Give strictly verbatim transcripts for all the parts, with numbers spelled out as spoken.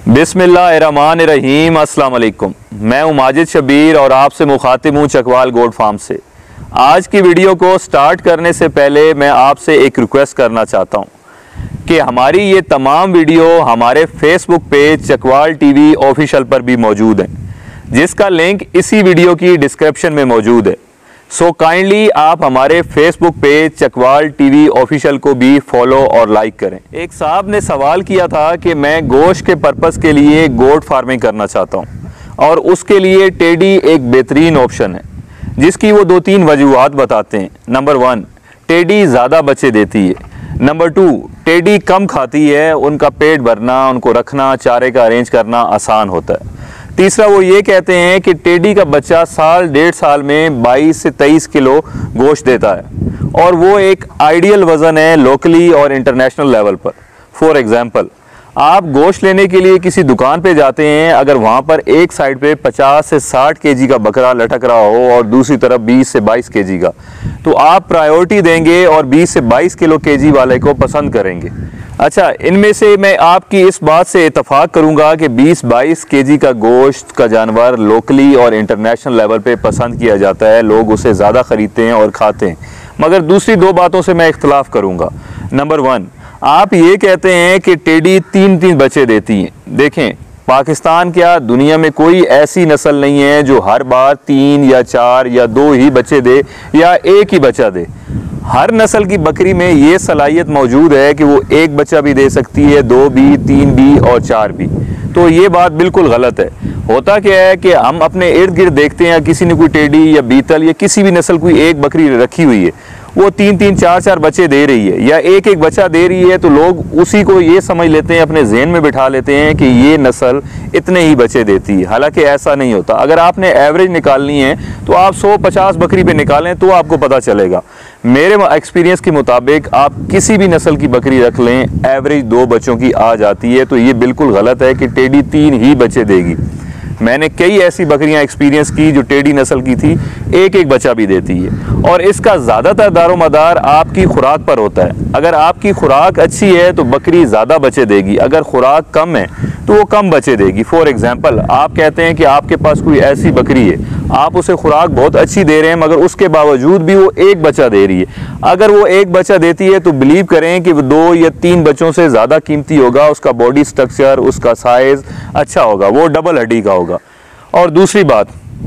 बिस्मिल्लाहिर्रहमानिर्रहीम। अस्सलाम वालेकुम। मैं हूं माजिद शबीर और आपसे मुखातिब हूं चकवाल गोट फार्म से। आज की वीडियो को स्टार्ट करने से पहले मैं आपसे एक रिक्वेस्ट करना चाहता हूं कि हमारी ये तमाम वीडियो हमारे Facebook page Chakwal TV official पर भी मौजूद है, जिसका लिंक इसी वीडियो की डिस्क्रिप्शन में मौजूद है। सो काइंडली आप हमारे Facebook page Chakwal TV official को भी फॉलो और लाइक करें। एक साहब ने सवाल किया था कि मैं गोश्त के पर्पस के लिए गोट फार्मिंग करना चाहता हूं और उसके लिए टेडी एक बेहतरीन ऑप्शन है, जिसकी वो दो तीन वजूहात बताते हैं। नंबर वन, टेडी ज़्यादा बच्चे देती है। नंबर टू, टेडी कम खाती है, उनका पेट भरना, उनको रखना, चारे का अरेंज करना आसान होता है। तीसरा, वो ये कहते हैं कि टेडी का बच्चा साल डेढ़ साल में बाईस से तेईस किलो गोश्त देता है और वो एक आइडियल वज़न है लोकली और इंटरनेशनल लेवल पर। फॉर एग्जांपल, आप गोश्त लेने के लिए किसी दुकान पे जाते हैं, अगर वहाँ पर एक साइड पे पचास से साठ केजी का बकरा लटक रहा हो और दूसरी तरफ बीस से बाईस केजी का, तो आप प्रायोरिटी देंगे और बीस से बाईस किलो केजी वाले को पसंद करेंगे। अच्छा, इनमें से मैं आपकी इस बात से इतफाक़ करूंगा कि बीस बाईस केजी का गोश्त का जानवर लोकली और इंटरनेशनल लेवल पे पसंद किया जाता है, लोग उसे ज़्यादा ख़रीदते हैं और खाते हैं। मगर दूसरी दो बातों से मैं इख्तलाफ करूंगा। नंबर वन, आप ये कहते हैं कि टेडी तीन तीन बच्चे देती हैं। देखें, पाकिस्तान क्या दुनिया में कोई ऐसी नस्ल नहीं है जो हर बार तीन या चार या दो ही बच्चे दे या एक ही बच्चा दे। हर नस्ल की बकरी में ये सलाहियत मौजूद है कि वो एक बच्चा भी दे सकती है, दो भी, तीन भी और चार भी। तो ये बात बिल्कुल गलत है। होता क्या है कि हम अपने इर्द गिर्द देखते हैं किसी ने कोई टेडी या बीतल या किसी भी नस्ल कोई एक बकरी रखी हुई है, वो तीन तीन चार चार बच्चे दे रही है या एक एक बच्चा दे रही है, तो लोग उसी को ये समझ लेते हैं, अपने जहन में बिठा लेते हैं कि ये नस्ल इतने ही बच्चे देती है। हालांकि ऐसा नहीं होता। अगर आपने एवरेज निकालनी है तो आप सौ पचास बकरी पे निकालें तो आपको पता चलेगा। मेरे एक्सपीरियंस के मुताबिक आप किसी भी नस्ल की बकरी रख लें, एवरेज दो बच्चों की आ जाती है। तो ये बिल्कुल गलत है कि टेडी तीन ही बच्चे देगी। मैंने कई ऐसी बकरियां एक्सपीरियंस की जो टेडी नस्ल की थी, एक एक बच्चा भी देती है। और इसका ज़्यादातर दारोमदार आपकी खुराक पर होता है। अगर आपकी खुराक अच्छी है तो बकरी ज़्यादा बच्चे देगी, अगर खुराक कम है तो वो कम बच्चे देगी। फॉर एग्जांपल, आप कहते हैं कि आपके पास कोई ऐसी बकरी है, आप उसे खुराक बहुत अच्छी दे रहे हैं, मगर उसके बावजूद भी वो एक बच्चा दे रही है। अगर वो एक बच्चा देती है तो बिलीव करें कि वो दो या तीन बच्चों से ज़्यादा कीमती होगा। उसका बॉडी स्ट्रक्चर, उसका साइज़ अच्छा होगा, वो डबल हड्डी का होगा। और दूसरी बात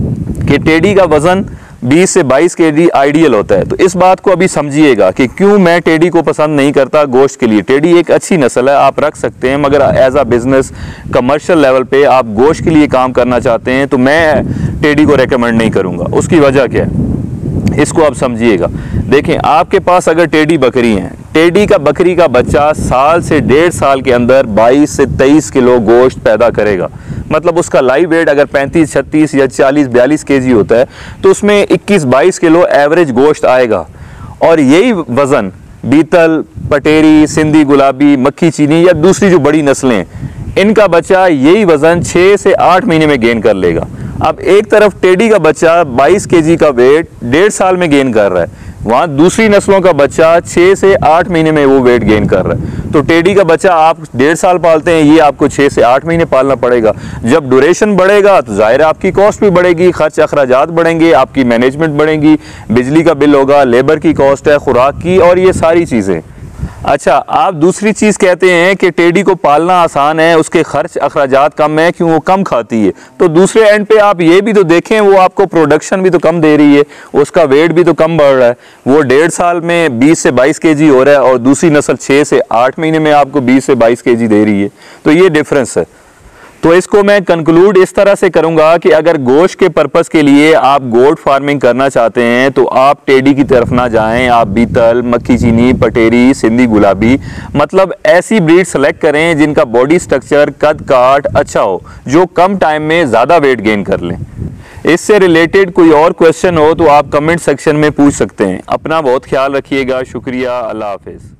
कि टेडी का वज़न बीस से बाईस केजी आइडियल होता है। तो इस बात को अभी समझिएगा कि क्यों मैं टेडी को पसंद नहीं करता गोश्त के लिए। टेडी एक अच्छी नस्ल है, आप रख सकते हैं, मगर as a business commercial level पे आप गोश्त के लिए काम करना चाहते हैं तो मैं टेडी को रेकमेंड नहीं करूँगा। उसकी वजह क्या है, इसको आप समझिएगा। देखें, आपके पास अगर टेडी बकरी हैं, टेडी का बकरी का बच्चा साल से डेढ़ साल के अंदर बाईस से तेईस किलो गोश्त पैदा करेगा। मतलब उसका लाइव वेट अगर पैंतीस छत्तीस या चालीस बयालीस केजी होता है तो उसमें इक्कीस बाईस किलो एवरेज गोश्त आएगा। और यही वज़न बीतल, पटेरी, सिंधी गुलाबी, मक्खी चीनी या दूसरी जो बड़ी नस्लें, इनका बच्चा यही वज़न छः से आठ महीने में गेन कर लेगा। अब एक तरफ टेडी का बच्चा बाईस केजी का वेट डेढ़ साल में गेन कर रहा है, वहाँ दूसरी नस्लों का बच्चा छः से आठ महीने में वो वेट गेन कर रहा है। तो टेडी का बच्चा आप डेढ़ साल पालते हैं, ये आपको छः से आठ महीने पालना पड़ेगा। जब ड्यूरेशन बढ़ेगा तो ज़ाहिर है आपकी कॉस्ट भी बढ़ेगी, खर्च अखराजात बढ़ेंगे, आपकी मैनेजमेंट बढ़ेंगी, बिजली का बिल होगा, लेबर की कॉस्ट है, खुराक की, और ये सारी चीज़ें। अच्छा, आप दूसरी चीज़ कहते हैं कि टेडी को पालना आसान है, उसके खर्च अखराजात कम है, क्यों वो कम खाती है। तो दूसरे एंड पे आप ये भी तो देखें, वो आपको प्रोडक्शन भी तो कम दे रही है, उसका वेट भी तो कम बढ़ रहा है। वो डेढ़ साल में बीस से बाईस केजी हो रहा है और दूसरी नस्ल छः से आठ महीने में आपको बीस से बाईस केजी दे रही है। तो ये डिफरेंस है। तो इसको मैं कंक्लूड इस तरह से करूंगा कि अगर गोश्त के पर्पस के लिए आप गोट फार्मिंग करना चाहते हैं तो आप टेडी की तरफ ना जाएं, आप बीतल, मक्खी चीनी, पटेरी, सिंधी गुलाबी, मतलब ऐसी ब्रीड सेलेक्ट करें जिनका बॉडी स्ट्रक्चर, कद काट अच्छा हो, जो कम टाइम में ज़्यादा वेट गेन कर लें। इससे रिलेटेड कोई और क्वेश्चन हो तो आप कमेंट सेक्शन में पूछ सकते हैं। अपना बहुत ख्याल रखिएगा। शुक्रिया। अल्लाह हाफिज़।